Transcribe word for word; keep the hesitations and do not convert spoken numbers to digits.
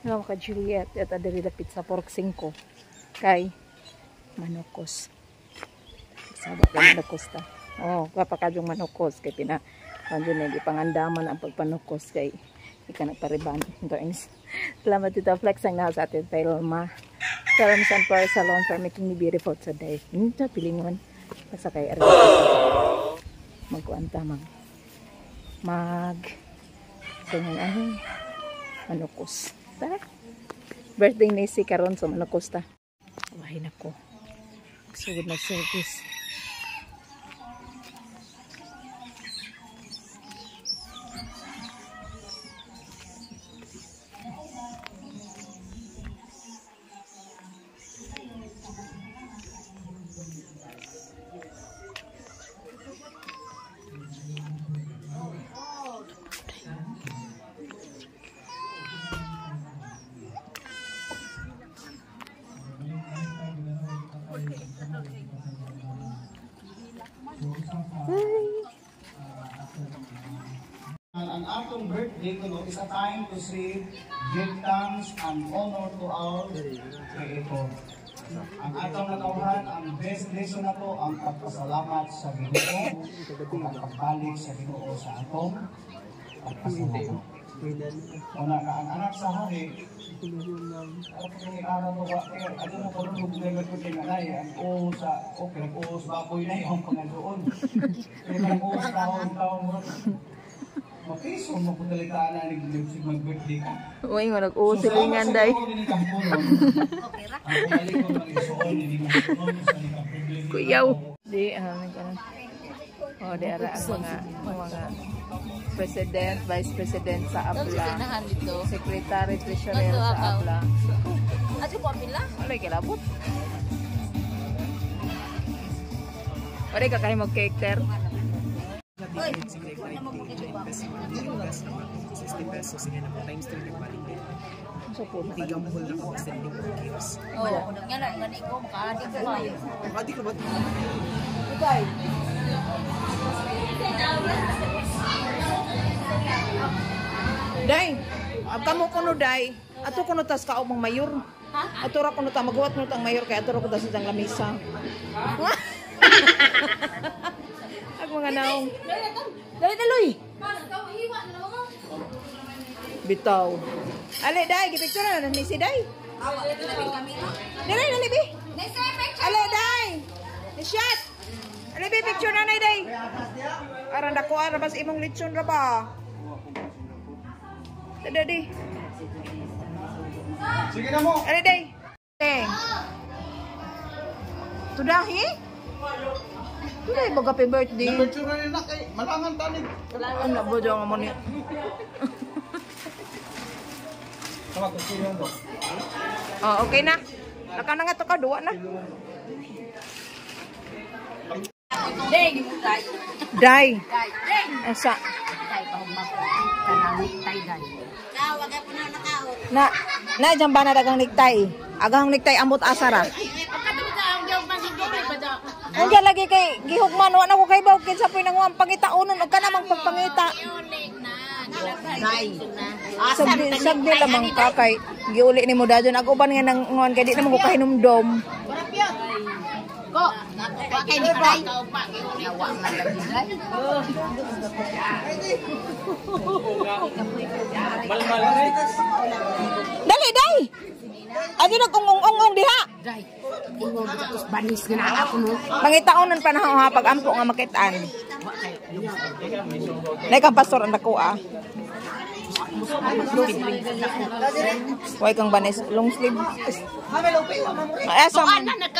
Hello ka Juliet, at adiri dapit sa pork singko kay manukos. Sabat ka manukos ta. Oh, kapakadyong manukos kay pina kanjo na ipangandaman ang pagpanukos kay ika nagpariban. Salamat dito Flex ang nasa atin Telma. Salamat sa Power Salon for making me beautiful today. Ito pilingon sa kay Ari. Magkuanta mag mag ganyan ano manukos. Ta? Birthday ni si karon so manukos ta. Wahin ako. Sugod na service. Ang atong birthday kuno is a time to say give thanks and honor to our Creator. Ang atong natawhan, ang best lesson na to, ang pagpasalamat sa Ginoo, ang pagbalik sa Ginoo sa atong pagpasalamat. Una ka ang anak sa hari, ang araw mo ba, ano mo kung ano problema ko din na ang uos sa, okay, uos baboy na yung pangadoon. Kaya uos taon-taon mo. Mapiso mo po talaga na nag-live mag-birthday ka. Uy, mo nag-uusip so, ingan day. Kuyaw. Di, ano, nag-ano. O, di ara ang mga, mga president, vice president sa Abla. Secretary, treasurer sa Abla. Ato ko apila? Wala kilabot. Wala ka kayo mag-cake ter. sixty pesos nga na times three yung balik din. So po, tigang hol na ako sending for gifts. Oo, nga na, nga na ikaw, makaadik ko kayo. Makaadik ko ba? Bukay. Day, kamo kuno day. Ato kuno tas kao mang mayor. Ha? Ato ra kuno ta maghuwat kuno tang mayor kay ato ra ko tas itang lamisa. Ako mga naong. Dali daloy. Bitaw. Ale day, gipicture na ni si day. Dali dali bi. Ale day. Ni shot. Ale bi picture na nay day. Aran dako ara bas imong lechon ra ba? Dadi. Sige na mo. Ale day. Eh. Tudahi? Tudahi ba happy birthday? Nag-picture na nila kay malangan tanig. Ano ba dyan mo niya? Sama ko siya yun. Oh, okay na. Naka na nga to ka, duwa na. Deng, tay. Day. Deng. Asa? Tay pa humap. Kanang tay day. Ka, wag po na nakao. Na, na dyan ba na dagang niktay? Agang niktay amot asara. Pagkatong ka, ang gawang pasigay ba da? Ang dyan lagi kay gihugman, wala ko kay Bawkin sa pinanguang pangitaunon o ka namang pagpangita. Unik na. Day. Sagdi, sagdi lamang ka kay giuli ni mo dadyon. Ako ba nga nang nguan kay di naman ko kahinumdom. Ko, wa kay ni day. Nawa man lagi day. Dali, day! Adi na kung ung-ung diha. Day. Ingon sa banis nga na ako no. Pangitaonon pa na ha pag ampo nga makitaan. Nay kang pastor ang dako ah. Huwag kang banis long sleeve. Ay asam.